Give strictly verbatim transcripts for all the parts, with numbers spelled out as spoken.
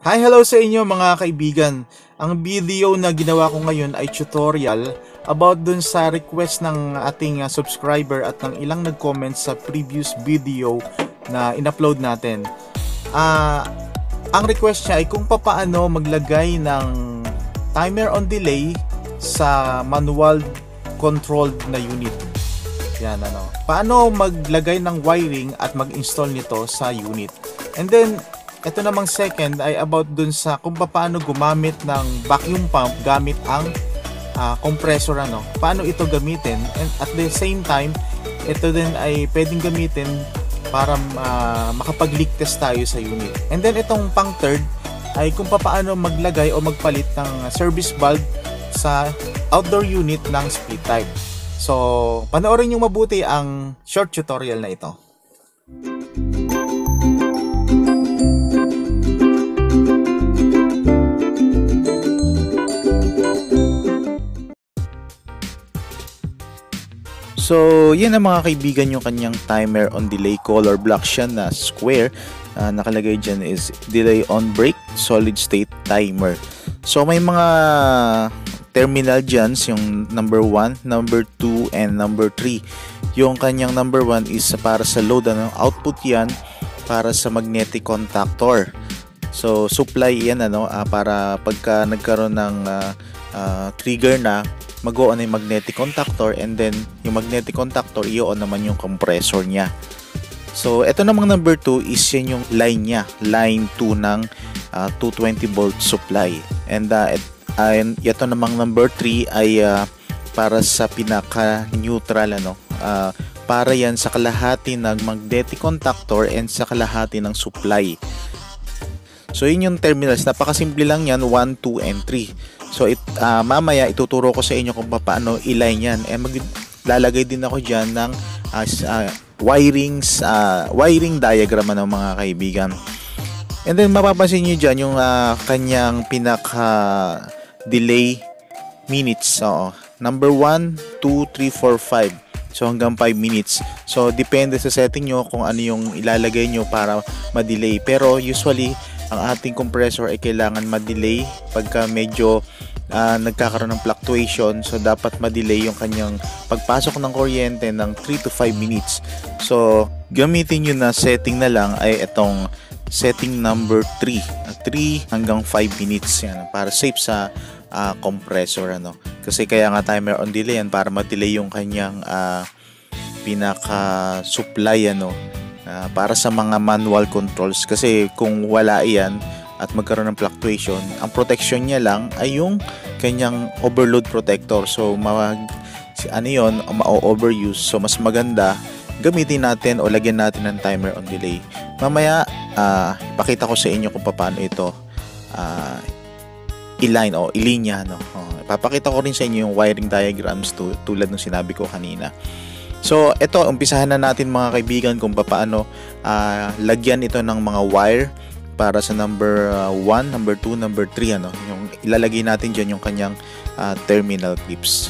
Hi, hello sa inyo mga kaibigan. Ang video na ginawa ko ngayon ay tutorial about dun sa request ng ating uh, subscriber at ng ilang nag-comment sa previous video na in-upload natin. Uh, ang request niya ay kung papaano maglagay ng timer on delay sa manual controlled na unit. Yan, ano. Paano maglagay ng wiring at mag-install nito sa unit. And then ito namang second ay about dun sa kung paano gumamit ng vacuum pump gamit ang uh, compressor, ano. Paano ito gamitin, and at the same time ito din ay pwedeng gamitin para uh, makapag-leak test tayo sa unit. And then itong pang third ay kung paano maglagay o magpalit ng service valve sa outdoor unit ng split type. So panoorin niyo mabuti ang short tutorial na ito. So, yan ang mga kaibigan yung kanyang timer on delay. Color block siya na square. Uh, nakalagay dyan is delay on break solid state timer. So, may mga terminal dyan, yung number one, number two, and number three. Yung kanyang number one is para sa load, ano, output yan para sa magnetic contactor. So, supply yan, ano, uh, para pagka nagkaroon ng uh, uh, trigger na, mag-on yung magnetic contactor, and then yung magnetic contactor i-on naman yung compressor niya. So ito namang number two is yan yung line niya, line two ng uh, two twenty volt supply. And uh, it, uh, ito namang number three ay uh, para sa pinaka neutral, ano, uh, para yan sa kalahati ng magnetic contactor and sa kalahati ng supply. So yun yung terminals, napakasimple lang yan, one, two, and three. So it, uh, mamaya ituturo ko sa inyo kung paano i-line yan. Eh, maglalagay din ako dyan ng uh, uh, wirings, uh, wiring diagram ng mga kaibigan. And then mapapansin nyo dyan yung uh, kanyang pinaka delay minutes. So, number one, two, three, four, five. So hanggang five minutes. So depende sa setting nyo kung ano yung ilalagay nyo para ma-delay. Pero usually ang ating compressor ay kailangan ma-delay pagka medyo uh, nagkakaroon ng fluctuation. So dapat ma-delay yung kanyang pagpasok ng kuryente ng three to five minutes. So gamitin nyo na setting na lang ay itong setting number three, three hanggang five minutes yan, para safe sa uh, compressor, ano. Kasi kaya nga timer on delay yan, para ma-delay yung kanyang uh, pinaka supply, ano. Uh, para sa mga manual controls, kasi kung wala iyan at magkaroon ng fluctuation, ang protection niya lang ay yung kanyang overload protector. So mag ano yon, ma-overuse. So mas maganda gamitin natin o lagyan natin ng timer on delay. Mamaya uh, ipakita ko sa inyo kung paano ito uh, i-line o ilinya, no. Uh, ipapakita ko rin sa inyo yung wiring diagrams tu tulad ng sinabi ko kanina. So ito, umpisahan na natin mga kaibigan kung paano uh, lagyan ito ng mga wire para sa number one, number two, number three, ano. Yung ilalagay natin diyan yung kanyang uh, terminal clips.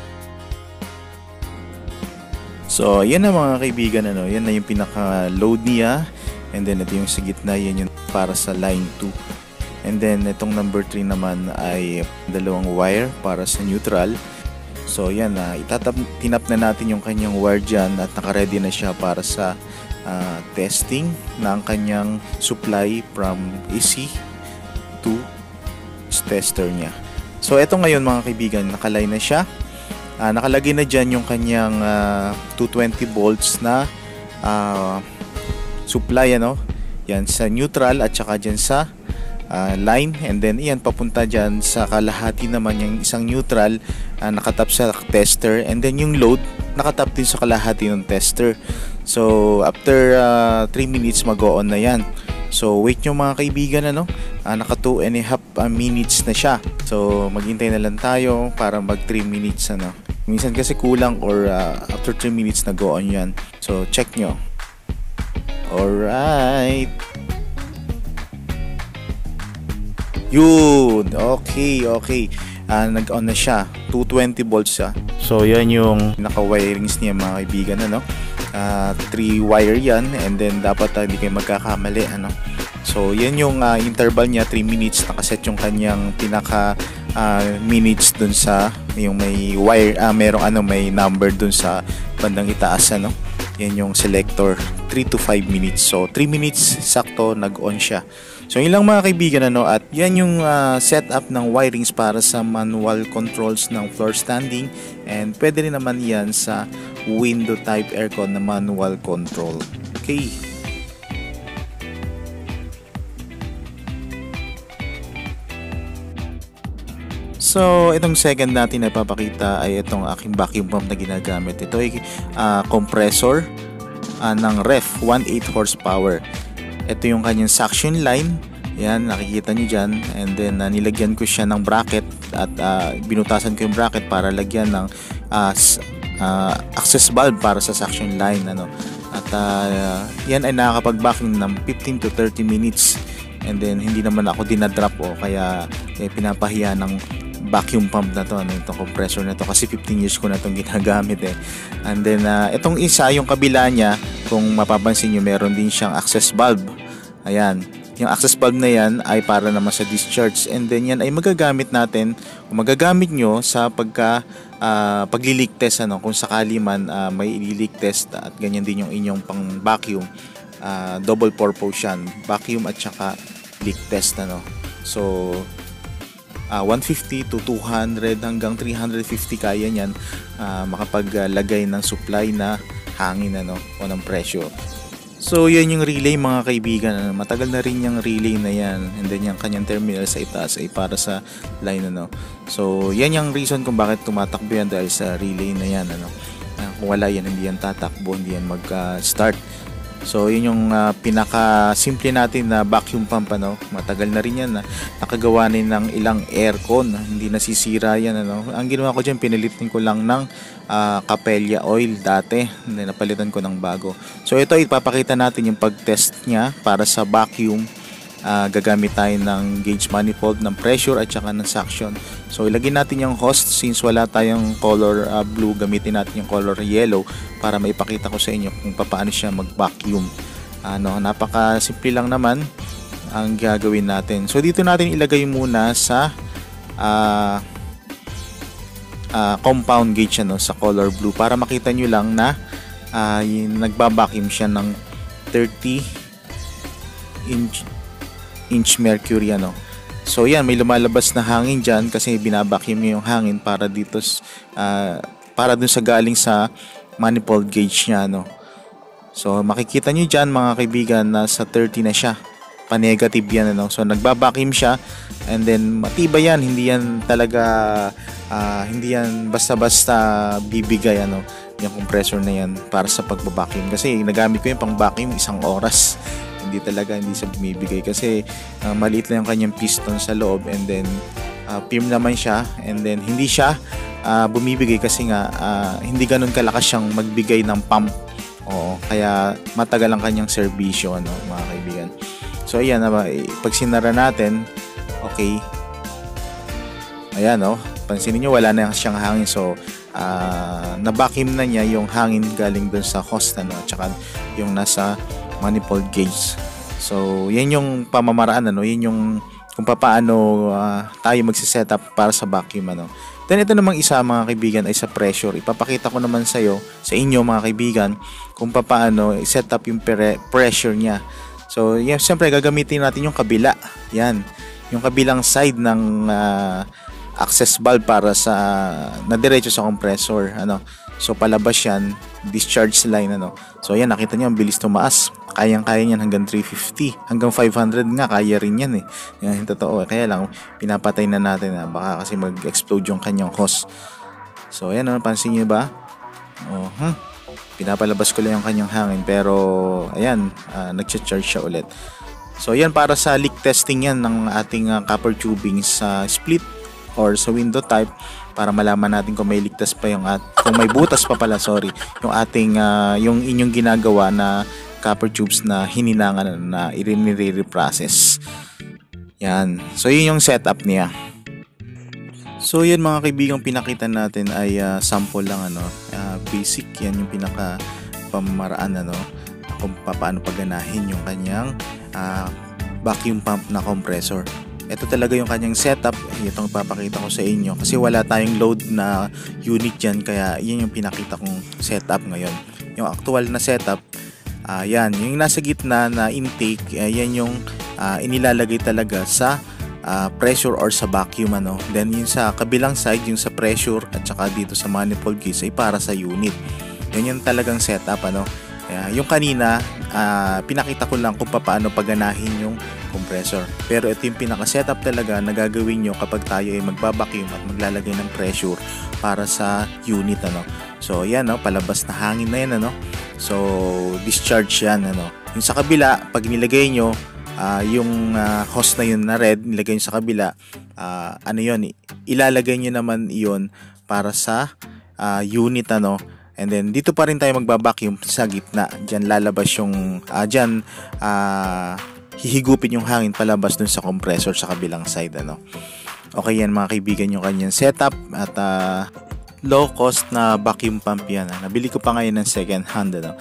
So yan na mga kaibigan, ano. Yan na yung pinaka load niya, and then ito yung sa gitna, yan yung para sa line two. And then itong number three naman ay dalawang wire para sa neutral. So yan na, uh, itatap tinap na natin yung kanyang wire dyan at naka-ready na siya para sa uh, testing ng kanyang supply from A C to tester niya. So eto ngayon mga kaibigan, nakaline na siya. Uh, nakalagay na dyan yung kanyang uh, two twenty volts na uh, supply, ano. Yan sa neutral at saka dyan sa Uh, line, and then iyan papunta dyan sa kalahati naman yung isang neutral, uh, nakatap sa tester, and then yung load nakatap din sa kalahati ng tester. So after uh, three minutes mag-on na yan. So wait nyo mga kaibigan, ano, uh, naka two and a half uh, minutes na siya. So maghintay na lang tayo para mag three minutes, ano. Minsan kasi kulang, or uh, after three minutes nag-on yan. So check nyo. Alright, yun, okay, okay. Uh, nag-on na siya, two twenty volts siya. So yan yung naka-wirings niya mga kaibigan, ano. Uh, three wire yan, and then dapat uh, hindi kayo magkakamali, ano. So yan yung uh, interval niya, three minutes. Nakaset yung kanyang pinaka uh, minutes dun sa yung may wire, uh, merong ano, may number dun sa bandang itaas, ano. Yan yung selector, three to five minutes. So three minutes sakto nag-on siya. So yun lang mga kaibigan, ano, at yan yung uh, setup ng wirings para sa manual controls ng floor standing, and pwede rin naman yan sa window type aircon na manual control. Okay. So, itong second natin na papakita ay itong aking vacuum pump na ginagamit. Ito ay uh, compressor uh, ng ref, one point eight horsepower. Ito yung kanyang suction line. Yan, nakikita nyo dyan. And then, uh, nilagyan ko siya ng bracket at uh, binutasan ko yung bracket para lagyan ng uh, uh, access valve para sa suction line. Ano. At uh, yan ay nakakapag-vacuum ng fifteen to thirty minutes. And then, hindi naman ako dinadrop o kaya eh, pinapahiya ng vacuum pump na to, ano, itong compressor na to, kasi fifteen years ko na itong ginagamit eh. And then uh, itong isa, yung kabila niya, kung mapapansin nyo, meron din siyang access valve. Ayan, yung access valve na yan ay para naman sa discharge, and then yan ay magagamit natin o magagamit nyo sa pagka uh, pagli-leak test, ano, kung sakali man uh, may i-leak test, at ganyan din yung inyong pang vacuum, uh, double purpose yan, vacuum at saka leak test, ano. So Uh, one fifty to two hundred hanggang three fifty kaya niyan uh, makapaglagay ng supply na hangin, ano, o ng presyo. So yan yung relay mga kaibigan, ano. Matagal na rin yung relay na yan, and then yung kanyang terminal sa itaas ay para sa line, ano. So yan yung reason kung bakit tumatakbo yan, dahil sa relay na yan, ano. Uh, kung wala yan, hindi yan tatakbo, hindi yan mag uh, start. So yun yung uh, pinaka simple natin na vacuum pump, ano. Matagal na rin yan, na nakagawa rin ng ilang aircon, hindi nasisira yan, ano. Ang ginawa ko dyan, pinalitin ko lang ng uh, Capella oil dati, hindi, napalitan ko ng bago. So ito, ipapakita natin yung pag-test niya para sa vacuum. Uh, gagamit tayo ng gauge manifold ng pressure at saka ng suction. So ilagay natin yung host, since wala tayong color uh, blue, gamitin natin yung color yellow para maipakita ko sa inyo kung paano siya mag-vacuum. Ano, napaka simple lang naman ang gagawin natin. So dito natin ilagay muna sa uh, uh, compound gauge, ano, sa color blue, para makita nyo lang na uh, nagba-vacuum siya ng thirty inch inch mercury, ano. So yan, may lumalabas na hangin dyan kasi binabacuum niya yung hangin para dito uh, para dun sa galing sa manifold gauge niya, ano. So makikita nyo dyan mga kaibigan, na sa thirty na siya, pa-negative yan, ano. So nagbabacuum siya, and then matibay yan, hindi yan talaga uh, hindi yan basta-basta bibigay, ano, yung compressor na yan para sa pagbabacuum, kasi nagamit ko yung pang vacuum isang oras. Hindi talaga, hindi sa bumibigay kasi uh, maliit lang yung kanyang piston sa loob, and then uh, firm naman siya, and then hindi siya uh, bumibigay kasi nga uh, hindi ganun kalakas siyang magbigay ng pump. Oo, kaya matagal ang kanyang serbisyo, ano, mga kaibigan. So ayan, uh, pag sinara natin, okay, ayan, oh, pansinin nyo, wala na siyang hangin. So uh, na-vacuum na niya yung hangin galing dun sa host, ano, at saka yung nasa manifold gauge. So yan yung pamamaraan, ano, yun yung kung paano uh, tayo magse-setup para sa vacuum, ano. Then ito namang isa mga kaibigan ay sa pressure. Ipapakita ko naman sa iyo, sa inyo mga kaibigan, kung paano i-set up yung pressure niya. So yan, siyempre gagamitin natin yung kabila. Yan, yung kabilang side ng uh, access valve para sa na diretso sa compressor, ano. So palabas yan, discharge line, ano. So yan, nakita niyo ang bilis tumaas. Kayang-kaya niyan hanggang three fifty, hanggang five hundred nga kaya rin yan eh. Yan, totoo. Kaya lang pinapatay na natin, na baka kasi mag-explode yung kanyang hose. So ayan, ano, pansin niyo ba? Oh, huh? Pinapalabas ko lang yung kanyang hangin, pero ayan, uh, nag-charge siya ulit. So yan, para sa leak testing yan ng ating uh, copper tubing sa split or sa window type, para malaman natin kung may ligtas pa yung at kung may butas pa pala, sorry, yung ating uh, yung inyong ginagawa na copper tubes na hininangan, na i-re-process. Yan. So yun yung setup niya. So yan mga kaibigan, pinakita natin ay uh, sample lang, ano, uh, basic. Yan yung pinaka pamamaraan, ano, kung paano pagganahin yung kanyang uh, vacuum pump na compressor. Ito talaga yung kanyang setup. Itong papakita ko sa inyo kasi wala tayong load na unit dyan, kaya yun yung pinakita kong setup ngayon. Yung actual na setup, uh, yan, yung nasa gitna na intake, uh, yan yung uh, inilalagay talaga sa uh, pressure or sa vacuum, ano. Then yung sa kabilang side, yung sa pressure at saka dito sa manifold case ay para sa unit. Yan yung talagang setup, ano. Kaya yung kanina, uh, pinakita ko lang kung paano paganahin yung compressor. Pero ito yung pinaka-setup talaga na gagawin nyo kapag tayo ay magbabacuum at maglalagay ng pressure para sa unit, ano. So yan, no, palabas na hangin na yan, ano. So discharge yan, ano. Yung sa kabila, pag nilagay nyo uh, yung uh, hose na yun na red, nilagay nyo sa kabila, uh, ano yun, ilalagay nyo naman yun para sa uh, unit, ano. And then dito pa rin tayo magbabacuum sa gitna. Diyan lalabas yung uh, diyan uh, hihigupin yung hangin palabas dun sa compressor sa kabilang side, ano. Okay yan mga kaibigan, yung kanyang setup at uh, low cost na vacuum pump yan. Uh. Nabili ko pa ngayon ng second hand, ano.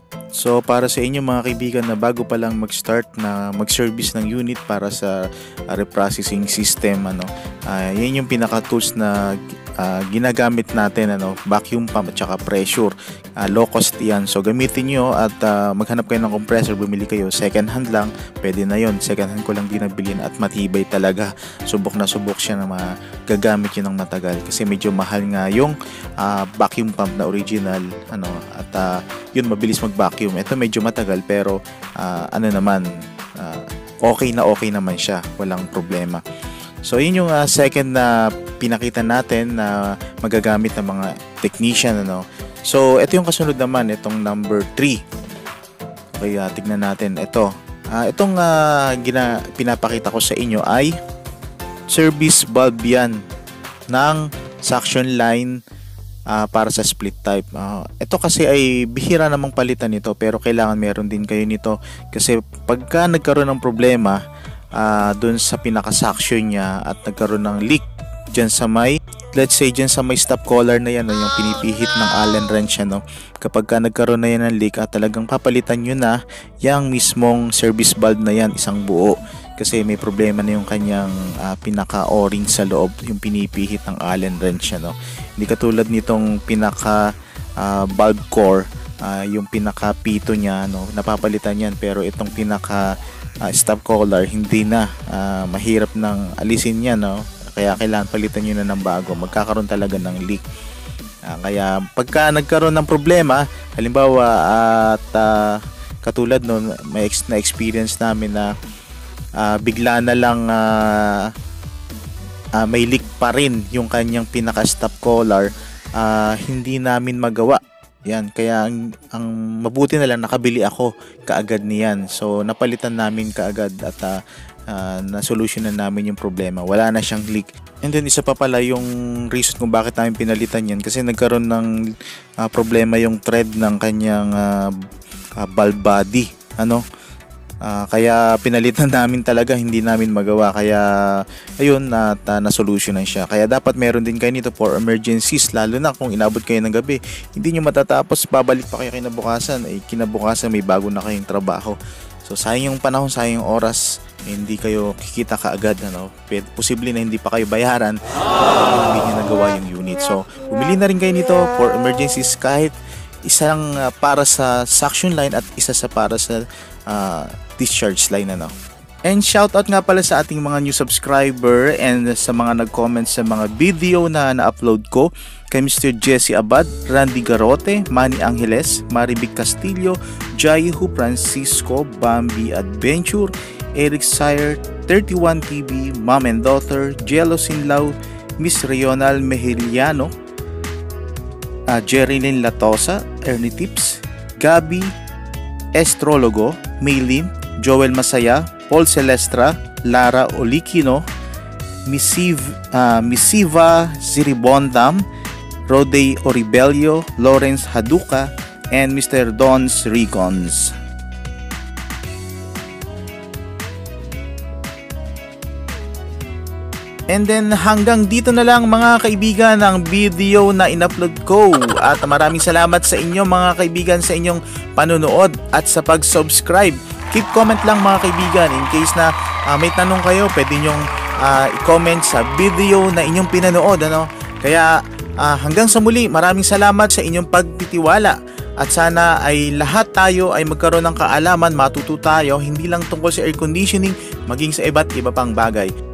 So para sa inyo mga kaibigan na bago pa lang mag-start na mag-service ng unit para sa uh, reprocessing system, ano, uh, yan yung pinaka tools na uh, ginagamit natin, ano, vacuum pump at saka pressure. Uh, low cost yan, so gamitin nyo at uh, maghanap kayo ng compressor, bumili kayo second hand lang, pwede na yon. Second hand ko lang din nabilin at matibay talaga, subok na subok siya na magagamit yun ng matagal kasi medyo mahal nga yung uh, vacuum pump na original, ano, at uh, yun mabilis mag vacuum. Ito medyo matagal pero uh, ano naman, uh, okay na okay naman siya, walang problema. So yun yung uh, second na pinakita natin na magagamit ng mga technician, ano. So ito yung kasunod naman, itong number three. Okay, uh, tignan natin ito. Uh, itong uh, gina, pinapakita ko sa inyo ay service valve yan ng suction line uh, para sa split type. Uh, ito kasi ay bihira namang palitan nito pero kailangan meron din kayo nito kasi pagka nagkaroon ng problema uh, dun sa pinaka-suction niya at nagkaroon ng leak dyan sa may, let's say dyan sa may stop collar na yan, no, yung pinipihit ng Allen wrench, no. Kapag ka nagkaroon na yan ng leak at talagang papalitan nyo na yung mismong service valve na yan, isang buo, kasi may problema na yung kanyang uh, pinaka o-ring sa loob, yung pinipihit ng Allen wrench, no. Hindi katulad nitong pinaka uh, valve core, uh, yung pinaka pito niya, no, napapalitan yan, pero itong pinaka uh, stop collar hindi na, uh, mahirap nang alisin yan, no. Kaya kailangan palitan nyo na ng bago, magkakaroon talaga ng leak. Uh, kaya pagka nagkaroon ng problema, halimbawa at uh, katulad nun, may ex na experience namin na uh, bigla na lang uh, uh, may leak pa rin yung kanyang pinaka stop collar, uh, hindi namin magawa. Yan, kaya ang, ang mabuti na lang nakabili ako kaagad niyan. So napalitan namin kaagad at uh, Uh, na-solution na namin yung problema. Wala na siyang leak. And then isa pa pala yung reason kung bakit namin pinalitan yan kasi nagkaroon ng uh, problema yung thread ng kanyang uh, uh, valve body, ano. Uh, kaya pinalitan namin talaga, hindi namin magawa. Kaya ayun, at uh, na-solution na siya. Kaya dapat meron din kayo nito for emergencies, lalo na kung inabot kayo ng gabi. Hindi nyo matatapos, babalik pa kayo kinabukasan. Eh, kinabukasan may bago na kayong trabaho. So sayang yung panahon, sayang yung oras, hindi kayo kikita kaagad, ano. Posible na hindi pa kayo bayaran kung hindi nyo nagawa yung unit. So bumili na rin kayo nito for emergencies, kahit isang uh, para sa suction line at isa sa para sa uh, discharge line, ano. And shoutout nga pala sa ating mga new subscriber and sa mga nag-comment sa mga video na na-upload ko, kay Mister Jesse Abad, Randy Garote, Manny Angeles, Maribig Castillo, Jaihu Francisco, Bambi Adventure, Eric Sire, thirty-one T V, Mom and Daughter, Jello Sinlaw, Miss Rional Mejiliano, uh, Jerilyn Latosa, Ernie Tips, Gabi, Estrologo, Maylin, Joel Masaya, Paul Celestra, Lara Olikino, Missiv, uh, Missiva Ziribondam, Rode Oribelio, Lawrence Haduka, and Mister Dons Rigons. And then hanggang dito na lang mga kaibigan ang video na in-upload ko. At maraming salamat sa inyo mga kaibigan sa inyong panonood at sa pag-subscribe. keep comment lang mga kaibigan. In case na uh, may tanong kayo, pwede nyong uh, i-comment sa video na inyong pinanood. Ano? Kaya uh, hanggang sa muli, maraming salamat sa inyong pagtitiwala. At sana ay lahat tayo ay magkaroon ng kaalaman, matuto tayo, hindi lang tungkol sa air conditioning, maging sa iba't iba pang bagay.